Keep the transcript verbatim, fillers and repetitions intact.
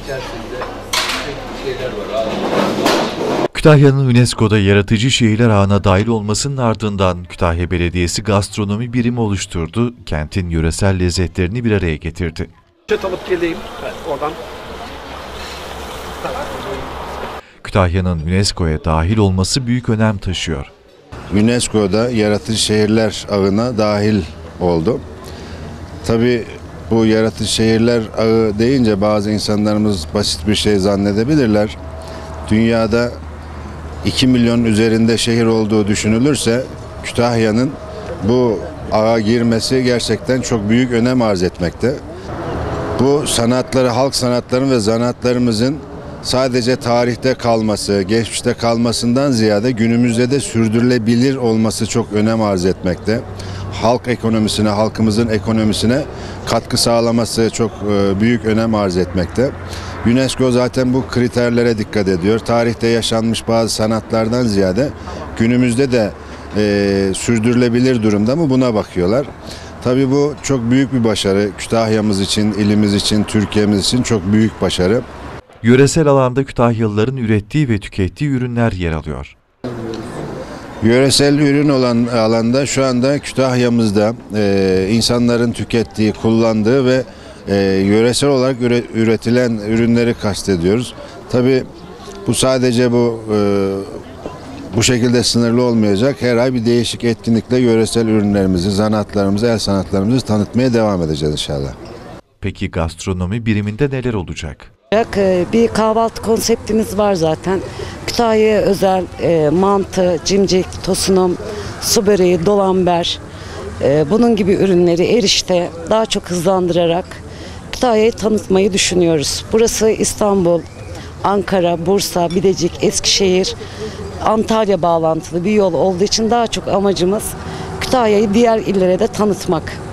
içerisinde şeyler var. Kütahya'nın UNESCO'da yaratıcı şehirler ağına dahil olmasının ardından Kütahya Belediyesi gastronomi birimi oluşturdu, kentin yöresel lezzetlerini bir araya getirdi. Çöt alıp geleyim ben oradan. Kütahya'nın UNESCO'ya dahil olması büyük önem taşıyor. UNESCO'da yaratıcı şehirler ağına dahil oldu. Tabii bu yaratıcı şehirler ağı deyince bazı insanlarımız basit bir şey zannedebilirler. Dünyada iki milyon üzerinde şehir olduğu düşünülürse Kütahya'nın bu ağa girmesi gerçekten çok büyük önem arz etmekte. Bu sanatları, halk sanatlarının ve zanaatlarımızın sadece tarihte kalması, geçmişte kalmasından ziyade günümüzde de sürdürülebilir olması çok önem arz etmekte. Halk ekonomisine, halkımızın ekonomisine katkı sağlaması çok büyük önem arz etmekte. UNESCO zaten bu kriterlere dikkat ediyor. Tarihte yaşanmış bazı sanatlardan ziyade günümüzde de e, sürdürülebilir durumda mı buna bakıyorlar. Tabii bu çok büyük bir başarı. Kütahya'mız için, ilimiz için, Türkiye'miz için çok büyük başarı. Yöresel alanda Kütahyalıların ürettiği ve tükettiği ürünler yer alıyor. Yöresel ürün olan alanda şu anda Kütahya'mızda e, insanların tükettiği, kullandığı ve e, yöresel olarak üre, üretilen ürünleri kastediyoruz. Tabii bu sadece bu e, bu şekilde sınırlı olmayacak. Her ay bir değişik etkinlikle yöresel ürünlerimizi, zanaatlarımızı, el sanatlarımızı tanıtmaya devam edeceğiz inşallah. Peki gastronomi biriminde neler olacak? Bir kahvaltı konseptimiz var zaten. Kütahya'ya özel e, mantı, cimcik, tosunum, su böreği, dolamber, e, bunun gibi ürünleri erişte daha çok hızlandırarak Kütahya'yı tanıtmayı düşünüyoruz. Burası İstanbul, Ankara, Bursa, Bilecik, Eskişehir, Antalya bağlantılı bir yol olduğu için daha çok amacımız Kütahya'yı diğer illere de tanıtmak.